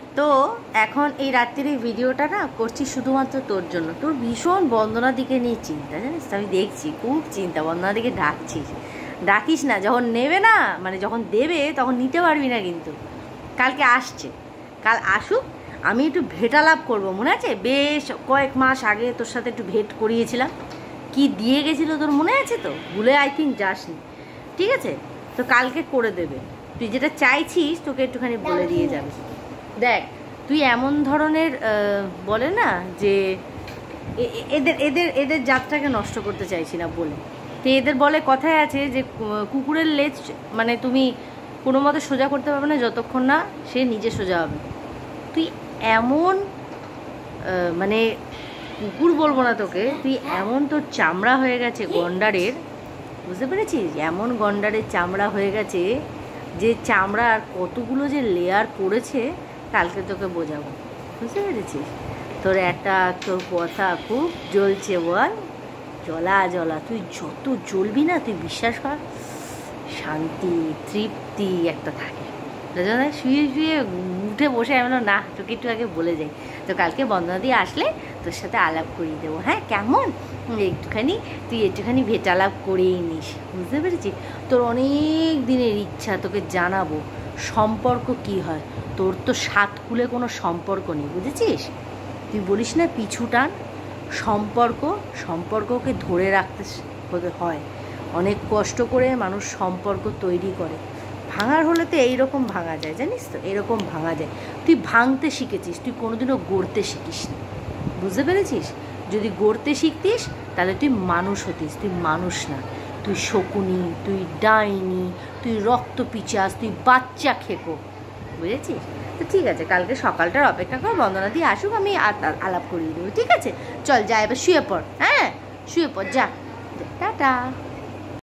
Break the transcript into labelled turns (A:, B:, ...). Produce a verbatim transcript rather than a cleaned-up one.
A: তো এখন এই রাত্রির এই ভিডিওটা না করছি শুধুমাত্র তোর জন্য। তোর ভীষণ বন্দনার দিকে নিয়ে চিন্তা, জানিস তো? আমি দেখছি খুব চিন্তা, বন্দনার দিকে ডাকছিস। ডাকিস না, যখন নেবে না, মানে যখন দেবে তখন নিতে পারবি না। কিন্তু কালকে আসছে, কাল আসুক, আমি একটু ভেটালাপ করবো। মনে আছে বেশ কয়েক মাস আগে তোর সাথে একটু ভেট করিয়েছিলাম, কি দিয়ে গেছিলো তোর মনে আছে তো? ভুলে আই থিঙ্ক যাসনি, ঠিক আছে? তো কালকে করে দেবে। তুই যেটা চাইছিস তোকে একটুখানি বলে দিয়ে যাবে। দেখ, তুই এমন ধরনের বলে না যে এদের এদের এদের জাতটাকে নষ্ট করতে চাইছি না বলে, তো এদের বলে কথায় আছে যে কুকুরের লেজ মানে তুমি কোনো মতে সোজা করতে পারবে না যতক্ষণ না সে নিজে সোজা হবে। তুই এমন মানে কুকুর বলবো না তোকে, তুই এমন তোর চামড়া হয়ে গেছে গন্ডারের, বুঝতে পেরেছিস? এমন গন্ডারের চামড়া হয়ে গেছে যে চামড়ার কতগুলো যে লেয়ার পড়েছে কালকে তোকে বোঝাবো, বুঝতে পেরেছিস? তোর একটা তোর কথা খুব জ্বলছে বল, জ্বলা জ্বলা। তুই যত জ্বলবি না, তুই বিশ্বাস কর, শান্তি তৃপ্তি একটা থাকে। শুয়ে শুয়ে উঠে বসে আমি না তোকে একটু আগে বলে যাই, তো কালকে বন্দনা দিয়ে আসলে তোর সাথে আলাপ করিয়ে দেবো। হ্যাঁ, কেমন? একটুখানি তুই একটুখানি ভেটালাপ করেই নিস, বুঝতে পেরেছিস? তোর অনেক দিনের ইচ্ছা তোকে জানাবো সম্পর্ক কি হয়। তোর তো সাত কুলে কোনো সম্পর্ক নেই, বুঝেছিস? তুই বলিস না পিছু টান, সম্পর্ক সম্পর্ককে ধরে রাখতে হতে হয়। অনেক কষ্ট করে মানুষ সম্পর্ক তৈরি করে। ভাঙার হলে তো এইরকম ভাঙা যায়, জানিস তো? এরকম ভাঙা যায়। তুই ভাঙতে শিখেছিস, তুই কোনোদিনও গড়তে শিখিস না, বুঝতে পেরেছিস? যদি গড়তে শিখতিস তাহলে তুই মানুষ হতিস। তুই মানুষ না, তুই শকুনি, তুই ডাইনি, তুই রক্ত পিচাস, তুই বাচ্চা খেকো, বুঝেছিস? তো ঠিক আছে, কালকে সকালটার অপেক্ষা কর, বন্দনা দিয়ে আসুক, আমি আলাপ করিয়ে দেবো, ঠিক আছে? চল যা, এবার শুয়ে পড়। হ্যাঁ, শুয়ে পড়, যা, টাটা।